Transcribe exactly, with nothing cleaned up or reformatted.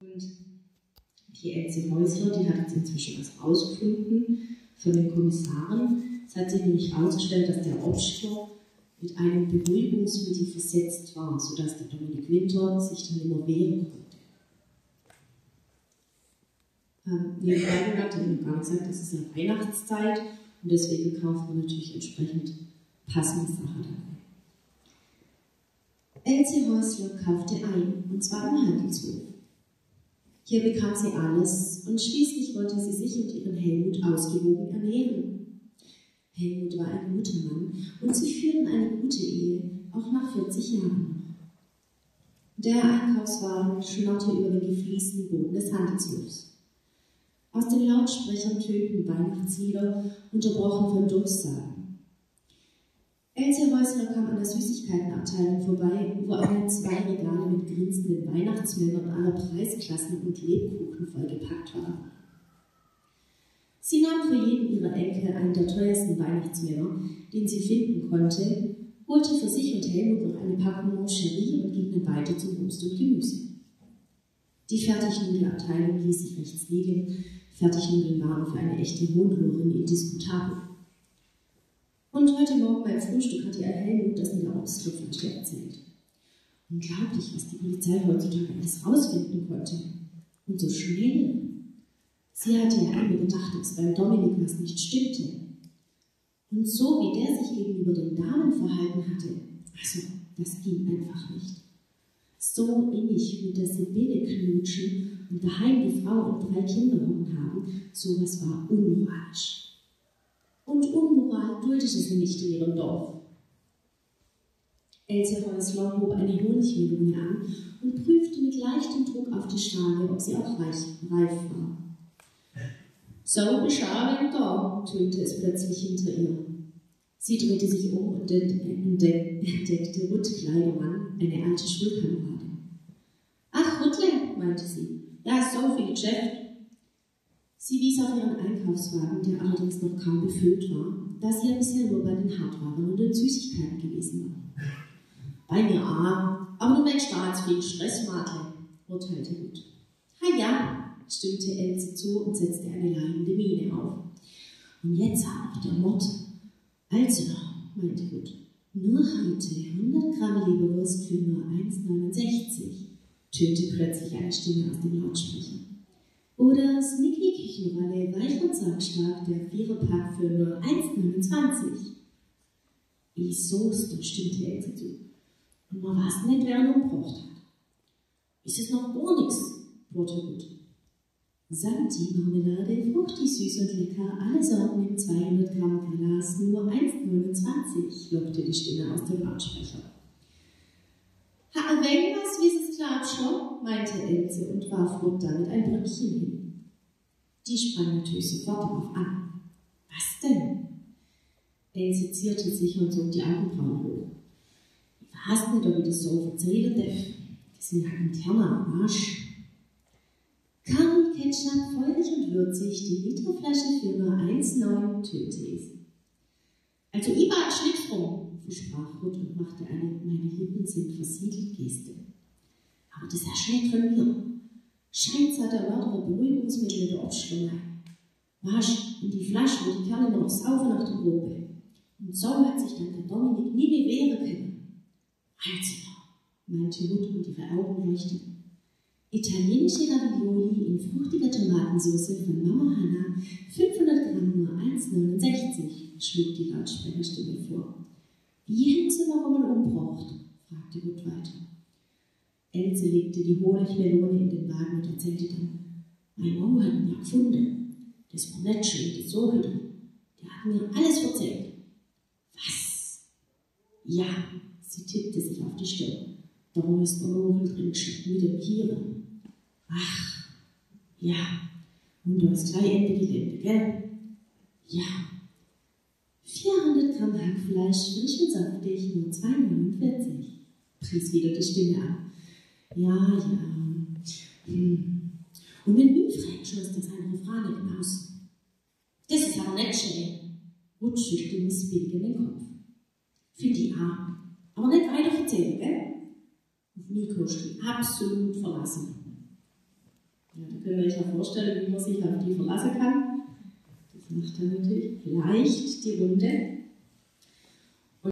Und die Elsie Häusler, die hat jetzt inzwischen was rausgefunden von den Kommissaren. Es hat sich nämlich herausgestellt, dass der Obstler mit einem Beruhigungsmittel versetzt war, sodass der Dominik Winter sich dann immer wehren konnte. Ähm, nebenbei hat er gar gesagt, es ist ja Weihnachtszeit und deswegen kauft man natürlich entsprechend passende Sachen dabei. Elsie Häusler kaufte ein, und zwar im Handelshof. Hier bekam sie alles und schließlich wollte sie sich und ihren Helmut ausgewogen ernähren. Helmut war ein guter Mann und sie führten eine gute Ehe, auch nach vierzig Jahren noch. Der Einkaufswagen schnurrte über den gefliesten Boden des Handelshofs. Aus den Lautsprechern tönten Weihnachtslieder, unterbrochen von Durchsagen. Elsie Häusler kam an der Süßigkeitenabteilung vorbei, wo alle zwei Regale mit grinsenden Weihnachtsmännern aller Preisklassen und Lebkuchen vollgepackt waren. Sie nahm für jeden ihrer Enkel einen der teuersten Weihnachtsmänner, den sie finden konnte, holte für sich und Helmut noch eine Packung Moncherie und ging dann weiter zum Obst und Gemüse. Die Fertignudelabteilung ließ sich rechts liegen. Fertignudeln waren für eine echte Hohenloherin indiskutabel. Und heute Morgen beim Frühstück hat ihr Helmut das mit der Obstklopflasche erzählt. Unglaublich, was die Polizei heutzutage alles rausfinden konnte. Und so schnell. Sie hatte ja immer gedacht, dass beim Dominik was nicht stimmte. Und so wie der sich gegenüber den Damen verhalten hatte, also das ging einfach nicht. So innig mit der Sibylle knutschen und daheim die Frau und drei Kinder hocken haben, sowas war unmoralisch. Und Unmoral duldete sie nicht in ihrem Dorf. Elsie Häusler hob eine Honigmelone an und prüfte mit leichtem Druck auf die Schale, ob sie auch reif, reif war. »Saure Schale da«, tönte es plötzlich hinter ihr. Sie drehte sich um und entdeckte Ruth Kleidermann, eine alte Schulkameradin. »Ach, Ruttle«, meinte sie, »ja, so viel Geschäft.« Sie wies auf ihren Einkaufswagen, der allerdings noch kaum befüllt war, da sie ja bisher nur bei den Hartwaren und den Süßigkeiten gewesen war. »Bei mir auch, aber du merkst da jetzt viel Stress, Martha«, urteilte Ruth. »Ha ja«, stimmte Elsie zu und setzte eine lachende Miene auf. »Und jetzt hat auch der Mord.« »Also, meinte Ruth, nur heute hundert Gramm Leberwurst für nur eins neunundsechzig«, tönte plötzlich eine Stimme aus dem Lautsprecher. »Oder Snickly-Küchenrolle, weich und saugenstark, der Viererpack für nur eins neunundzwanzig.« »Wie Soße«, stimmte Elsie zu. »Und man weiß nicht, wer ihn umgebracht hat.« »Ist es noch gar nichts«, bohrte Ruth. »Santi, Marmelade, fruchtig, süß und lecker, alle Sorten im zweihundert Gramm Glas, nur eins neunundzwanzig«, lockte die Stimme aus dem Lautsprecher. »Ha, ein wenig was, wie es klappt schon«, meinte Elsie und warf Ruth damit ein Brötchen hin. Die sprang natürlich sofort darauf an. »Was denn?« Elsie zierte sich und zog die Augenbrauen hoch. »Ich weiß nicht, ob ich das so erzählen darf. Das ist mir ein interner Arsch.« »Curry, Ketchup, feurig und würzig, die Literflasche für nur eins neun«, tönte es. »Also ich war ein Schnitt rum«, versprach Ruth und machte eine »meine Lippen sind versiegelt« Geste. »Aber das ist ja schlecht von mir. Scheint hat der Mörder Beruhigungsmittel in der Obstschlange. Wasch in die Flasche, wo die Kerle immer noch saufen nach der Probe. Und so hat sich dann der Dominik nie mehr wehren können.« »Also«, meinte Ruth und ihre Augen leuchteten. »Italienische Ravioli in fruchtiger Tomatensauce von Mama Hanna, fünfhundert Gramm nur eins neunundsechzig«, schlug die Lautsprecherstimme vor. »Wie haben Sie noch einmal umgebracht?«, fragte Ruth weiter. Elsie legte die Honigmelone in den Wagen und erzählte dann: »Mein Mann hat ihn ja gefunden. Das war nicht schön, das so wieder. Der hat mir alles erzählt.« »Was?« »Ja«, sie tippte sich auf die Stirn. »Darum ist der Morgen drin gesteckt mit dem Tieren.« »Ach, ja, und du hast gleich Ende Gelände, gell?« »Ja. vierhundert Gramm Hackfleisch, frisch und saftig, nur zwei neunundvierzig«, pries wieder die Stimme an. »Ja, ja. Hm. Und wenn mich fragt, schloss das eine Frage im Haus. Das ist aber nicht schön.« Ruth schüttelte missbilligend den Kopf. »Finde ich auch. Aber nicht weiter erzählen, gell?« Auf mich kannst du absolut verlassen.« Ja, da könnt ihr euch ja vorstellen, wie man sich auf die verlassen kann. Das macht dann natürlich leicht die Runde.